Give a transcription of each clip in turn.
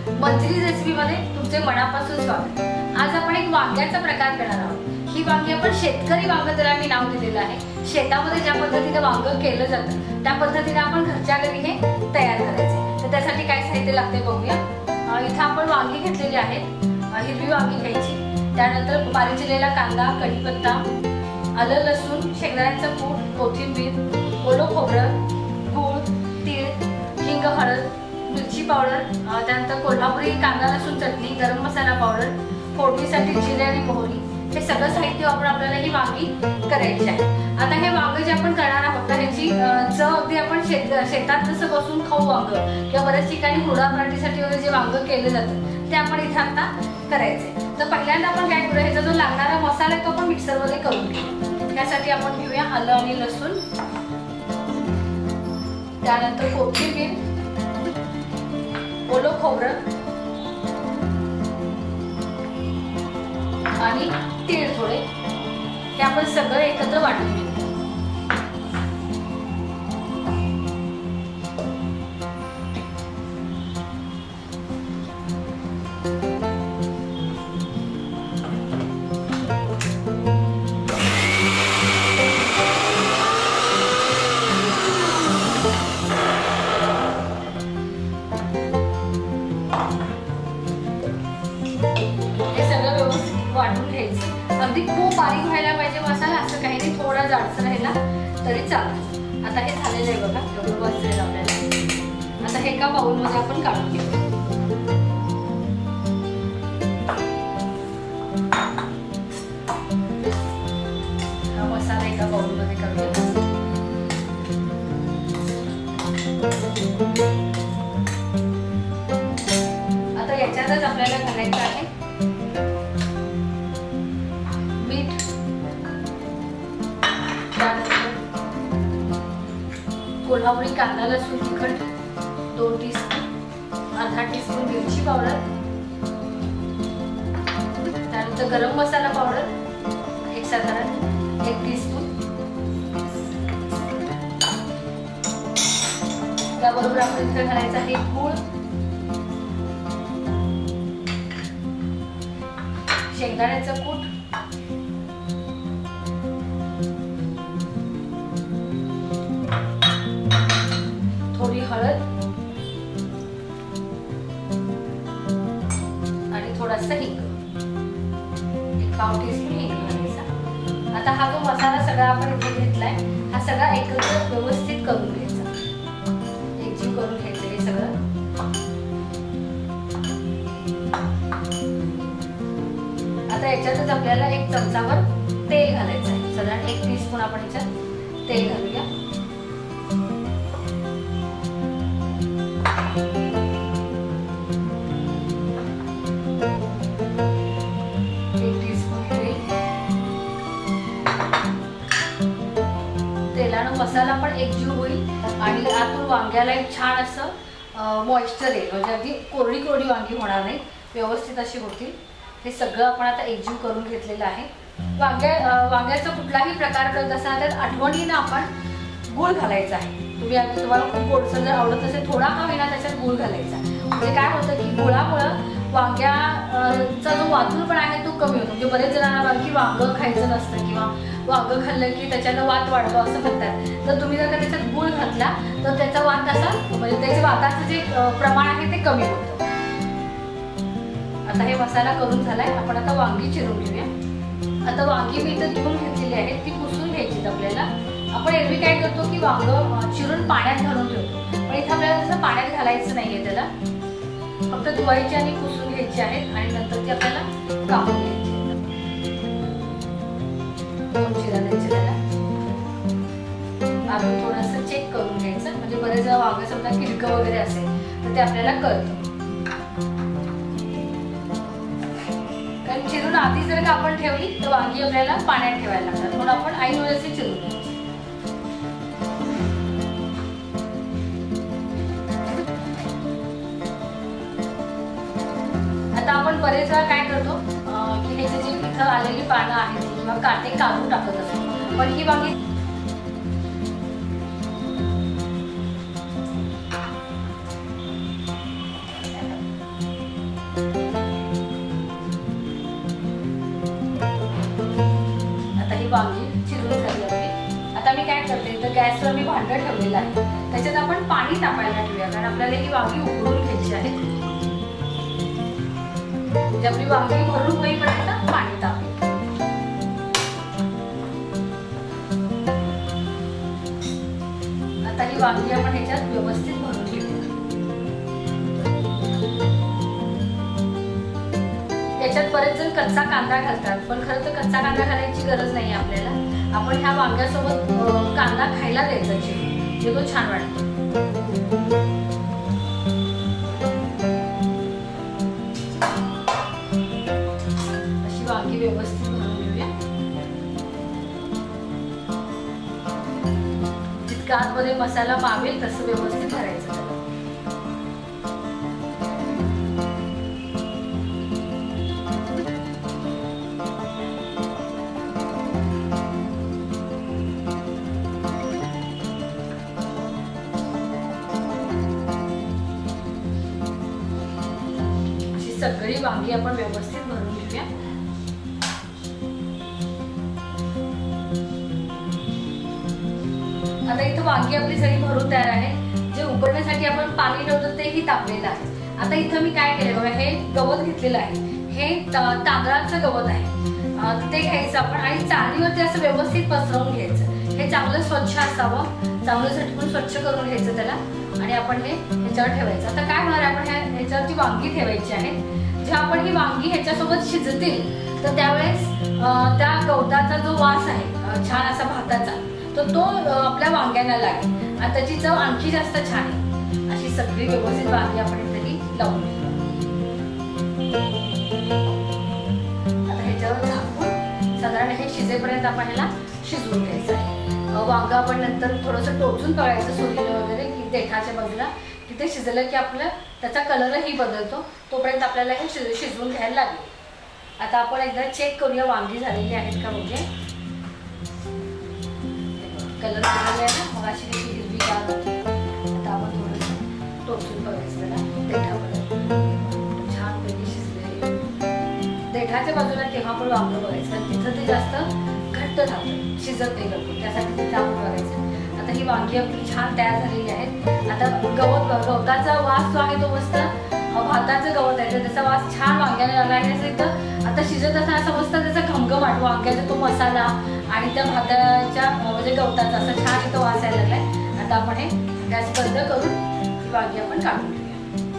मंजरी रेसिपीमध्ये तुमचे मनापासून स्वागत। आज आपण एक वांग्याचा प्रकार करणार आहोत। ही वांगी आपण शेतकरी वांग त्याला मी नाव दिलेलं आहे। शेतामध्ये ज्या पद्धतीने वांग केलं जातं त्या पद्धतीने आपण घरच्या घरी हे तयार करायचे। तर त्यासाठी काय साहित्य लागते बघूया। इथे आपण वांगी घेतलेली आहेत, हिरवी वांगी घ्यायची, त्यानंतर बारीक चिरलेला कांदा, कढीपत्ता, आलं लसूण, शेंगदाण्याचं कूट, कोथिंबीर, ओलं खोबरं, गूळ, तीळ, हिंग, हळद, मिरची पावडर, त्यानंतर कोल्हापुरी कांदा लसूण चटणी, गरम मसाला पावडर, फोडणीसाठी जिरे आणि मोहरी, हे सगळं साहित्य वापरून आपल्याला ही वांगी करायची आहे। आता हे वांग जे आपण करणार आहोत ह्याची चव अगदी आपण शेतात जसं बसून खाऊ वांग किंवा बऱ्याच ठिकाणी हुरडा पार्टीसाठी वगैरे जे वांग केले जातं ते आपण इथे आता करायचे। तर पहिल्यांदा आपण काय करूया, ह्याचा जो लागणारा मसाला आहे तो आपण मिक्सरमध्ये करून घेऊ। त्यासाठी आपण घेऊया आलं आणि लसूण, त्यानंतर कोथिंबीर, ओलं खोबरं आणि तीळ थोडे, हे आपण सगळं एकत्र वाटून घेऊ। वाटून घ्यायचं। अगदी खूप बारीक व्हायला पाहिजे मसाला, असं काही नाही, थोडा जाडसर राहिला तरी चालेल। आता हे झालेलं आहे बघा, एवढं बसेल आपल्याला। आता हे एका बाउल मध्ये आपण काढून घेऊ। हा मसाला एका बाउल मध्ये काढूया। आता याच्यातच आपल्याला घालायचं आहे कोल्हापुरी कांदा लसूण तिखट 2 टीस्पून, अर्धा टीस्पून मिरची पावडर, त्यानंतर गरम मसाला पावडर एक साधारण 1 टीस्पून, त्याबरोबर आपण इथे घालायचं आहे गूळ, शेंगदाण्याचं कूट, थोडी हळद आणि थोडासा हिंग, 1 पाव टीस्पून हिंग घालायचा। आता हा जो मसाला सगळा आपण इथे घेतलाय हा सगळा एकत्र व्यवस्थित करून घ्यायचा, एकजीव करून घ्यायचं हे सगळं। आता याच्यातच आपल्याला 1 चमचाभर तेल घालायचं आहे, साधारण 1 टीस्पून आपण याच्यात तेल घालूया। तेलानं मसाला पण एकजीव होईल आणि आतून वांग्याला एक छान असं मॉइश्चर येईल, म्हणजे अगदी कोरडी कोरडी वांगी होणार नाही, व्यवस्थित अशी होतील। हे सगळं आपण आता एकजीव करून घेतलेलं आहे। वांग्याचा कुठलाही प्रकार करत असताना त्यात आठवणीनं आपण गूळ घालायचा आहे। तुम्हाला खूप गोडसर जर आवडत असेल थोडा का होईना त्याच्यात गूळ घालायचा, म्हणजे काय होतं की गुळामुळं वांग्याचा जो वातूळपणा आहे तो कमी होतो। म्हणजे बरेच जणांना की वांग खायचं नसतं किंवा वांग खाल्लं की त्याच्यानं वात वाढतो असं म्हणतात, तर तुम्ही जर का त्याच्यात गूळ घातला तर त्याचा वात असा, म्हणजे त्याच्या वाताचं जे प्रमाण आहे ते कमी होतं। आता हे मसाला करून झालाय, आपण आता वांगी चिरून घेऊया। आता वांगी मी इथं धुवून घेतलेली आहे, ती पुसून घ्यायची आपल्याला। आपण एरवी काय करतो की वांग चिरून पाण्यात घालून ठेवतो, पण इथं आपल्याला तसं पाण्यात घालायचं नाहीये, त्याला फक्त धुवायची आणि पुसून घ्यायची आहेत आणि नंतर ती आपल्याला कापून घ्यायची। 2 चिरा द्यायचे त्याला, आपण थोडंसं चेक करून घ्यायचं, म्हणजे बरेच वेळा वांग समजा किडकं वगैरे असेल तर ते आपल्याला कळतं। कारण चिरून आधी जर का आपण ठेवली तर वांगी आपल्याला पाण्यात ठेवायला लागतात, म्हणून आपण ऐन वेळेस चिरून घ्यायची। आता आपण बरेच वेळा काय करतो की ह्याचे जे इथं आलेली पानं आहेत किंवा काटे काढून टाकत असतो, पण ही वांगी भांडं ठेवलेलं आहे, त्याच्यात आपण पाणी तापायला ठेवूया, कारण आपल्याला ही वांगी उकडून घ्यायची आहेत. म्हणजे आपली वांगी भरून होईपर्यंत पाणी तापेल. आता ही वांगी आपण ह्याच्यात व्यवस्थित भरून घेऊया. याच्यात बरेच जण कच्चा कांदा घालतात, पण खरं तर कच्चा कांदा घालायची गरज नाही आपल्याला. आपण ह्या वांग्यासोबत कांदा खायला द्यायचा, जे तो छान वाटतो. अशी वांगी व्यवस्थित भरून घेऊया. जितका आतमध्ये मसाला मावेल तसं व्यवस्थित भरायचं. सगळी वांगी आपण व्यवस्थित भरून घेऊया. आता इथं वांगी आपली सगळी भरून तयार आहे. जे उकडण्यासाठी आपण पाणी ठेवतो तेही तापलेलं आहे. आता इथं मी काय केलं बघा, हे गवत घेतलेलं आहे. हे तांदळाचं गवत आहे, ते घ्यायचं आपण आणि चाळणीवरती असं व्यवस्थित पसरवून घ्यायचं. हे चांगलं स्वच्छ असावं, चांगलं झटकून स्वच्छ करून घ्यायचं त्याला आणि आपण हे ह्याच्यावर ठेवायचं. आता काय होणार, आपण ह्याच्यावरती वांगी ठेवायची आहे. जेव्हा आपण ही वांगी ह्याच्यासोबत शिजतील तर त्यावेळेस त्या गवताचा जो वास आहे छान असा भाताचा, तो आपल्या वांग्यांना लागेल आणि त्याची चव आणखी जास्त छान आहे. अशी सगळी व्यवस्थित वांगी आपण इथेही लावून घेऊ. आता ह्याच्यावर झाकून साधारण हे शिजेपर्यंत आपण ह्याला शिजवून घ्यायचं आहे. वांग आपण नंतर थोडंसं टोचून बघायचं सोडीनं वगैरे की देठाच्या बाजूला, तिथे शिजलं की आपलं त्याचा कलरही बदलतो. तोपर्यंत आपल्याला हे शिजवून घ्यायला लागेल. आता आपण एकदा चेक करूया वांगी झालेली आहेत का. म्हणजे कलर बदलले आहे ना, मग अशी कशी हिरवी गार होती. आता आपण थोडंसं टोचून बघायचं त्याला देठामध्ये, छानपैकी शिजले. देठाच्या बाजूला तेव्हा आपण वांग बघायचं, तिथं ते जास्त घट्ट राहतं, शिजत नाही लवकर, त्यासाठी तिथे आपण बघायचं. आता ही वांगी आपली छान तयार झालेली आहेत. आता गवताचा वास जो आहे तो मस्त भाताचं गवत आहे, त्याचा वास छान वांग्याला लागला आहे. आता शिजत असताना समजतं त्याचा घमघमाट, वांग्याचा तो मसाला आणि त्या भाताच्या म्हणजे गवताचा असं छान इथं वास यायला लागलाय. आता आपण हे गॅस बंद करून ही वांगी आपण काढून घेऊया.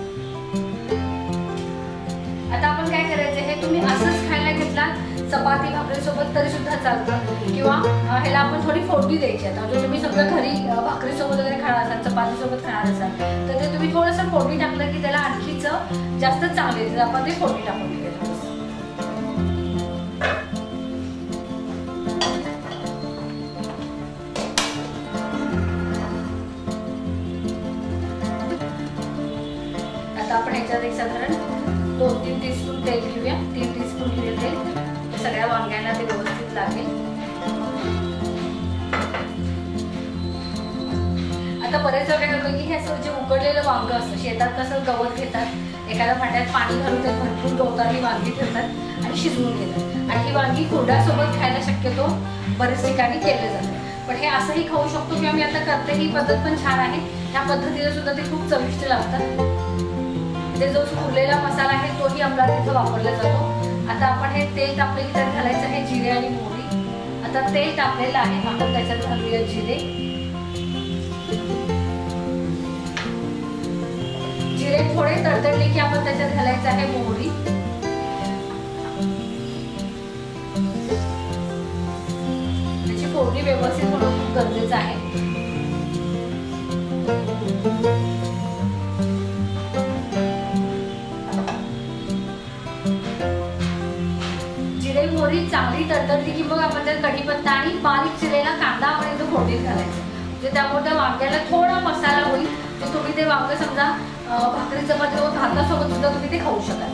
आता आपण काय करायचं, हे तुम्ही असंच खायला घेतला चपाती भाकरी सोबत तरी सुद्धा चालतं, किंवा ह्याला आपण थोडी फोडणी द्यायची. आता म्हणजे तुम्ही समजा घरी भाकरी सोबत वगैरे खाणार असाल, चपाती सोबत खाणार असाल तर ते तुम्ही थोडंसं फोडणी टाकलं की त्याला आणखी चव जास्त चांगली येते. आपण ते फोडणी टाकून घेऊया. आता आपण ह्याच्यात एक साधारण 2-3 टीस्पून तेल घेऊया. 3 टीस्पून घेऊया तेल, सगळ्या वांग्यांना ते व्यवस्थित लागेल. आता बरेच वेळा काय होतं की हे असं जे उकडलेलं वांग असतं, शेतात कसं गवत घेतात, एखाद्या भांड्यात पाणी घालून त्यात भरपूर गवताची वांगी ठेवतात आणि शिजवून घेतात. आणि ही वांगी कुरड्यासोबत खायला शक्यतो बरेच ठिकाणी केलं जातं, पण हे असंही खाऊ शकतो किंवा मी आता करते. ही पद्धत पण छान आहे. ह्या पद्धतीने सुद्धा ते खूप चविष्ट लागतात. ते जो उरलेला मसाला आहे तोही आपला तिथं वापरला जातो. आता आपण हे तेल तापले की त्यात घालायचं आहे जिरे आणि मोहरी. आता तेल तापलेलं आहे, आपण त्याच्यात घालूया जिरे. जिरे थोडे तडतडले की आपण त्याच्यात घालायचं आहे मोहरी. त्याची फोडणी व्यवस्थित होणं खूप गरजेचं आहे. जिरे मोहरी चांगली तडतडली की मग आपण त्यात कढीपत्ता आणि बारीक चिरलेला कांदा आपण इथं फोडणीत घालायचं. म्हणजे त्यामुळे त्या वांग्याला थोडा मसाला होईल. तर तुम्ही ते वांग समजा भाकरी चपाती व भातासोबत सुद्धा तुम्ही ते खाऊ शकाल.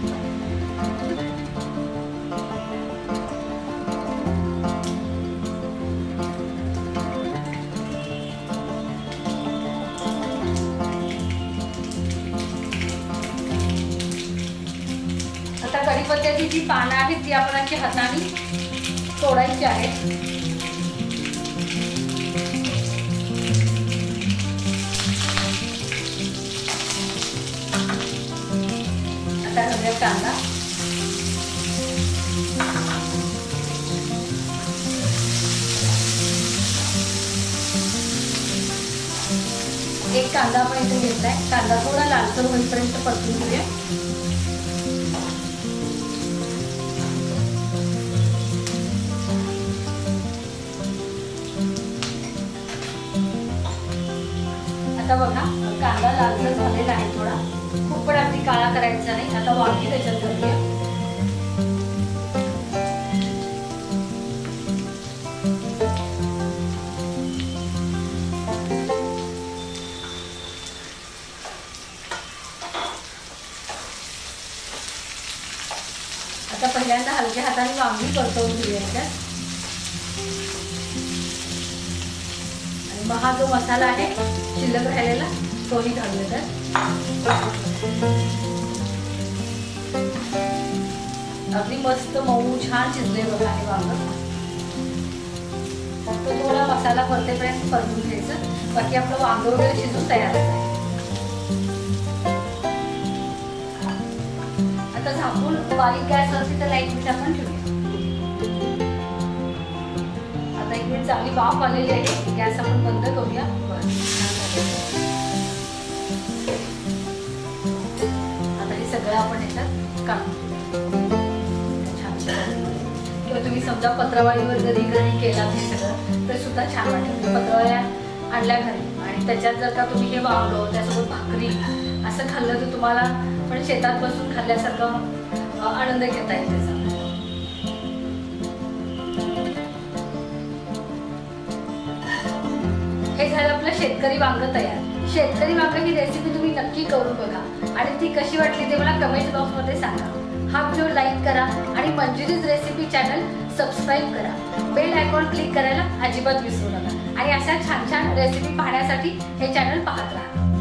आता कढीपत्त्याची जी पानं आहेत ती आपण अशी हाताने तोडायची आहेत. आता घालूया कांदा. एक कांदा आपण इथे घेतलाय. कांदा थोडा लालसर होईपर्यंत परतून घेऊया. आता बघा कांदा लालसर झालेला आहे थोडा, खूप पण अगदी काळा करायचा नाही. आता वांगी त्याच्यात घालूया. आता पहिल्यांदा हलक्या हाताने वांगी परतवून घेऊया त्यात. आणि मग हा जो मसाला आहे शिल्लक राहिलेला तोही घालूया त्यात. अगदी मस्त मऊ छान शिजले बघा हे वांग. तो थोडा मसाला परतेपर्यंत परतून घ्यायचं. बाकी आपलं वांग वगैरे शिजून तयार आहे. आता झाकून बारीक गॅस असते तर लाईट मीठ आपण ठेवूया. आता एक मिनिट चांगली वाफ आलेली आहे. गॅस आपण बंद करूया. आता हे सगळं आपण याच्यात काढून छान छान. किंवा तुम्ही समजा पत्रावळीवर जरी घरी केला हे सगळं तर सुद्धा छान वाटेल. पत्रावळ्या आणल्या घरी आणि त्याच्यात जर का तुम्ही हे वांग त्यासोबत भाकरी असं खाल्लं तर तुम्हाला पण शेतात बसून खाल्ल्यासारखं आनंद घेता येईल त्याचा. हे झालं आपलं शेतकरी वांग तयार. शेतकरी वांग ही रेसिपी तुम्ही नक्की करून बघा आणि ती कशी वाटली ते मला कमेंट बॉक्स मध्ये सांगा. हा व्हिडिओ लाईक करा आणि मंजुरीज रेसिपी चॅनल सबस्क्राईब करा. बेल आयकॉन क्लिक करायला अजिबात विसरू नका आणि अशा छान छान रेसिपी पाहण्यासाठी हे चॅनल पाहत राहा.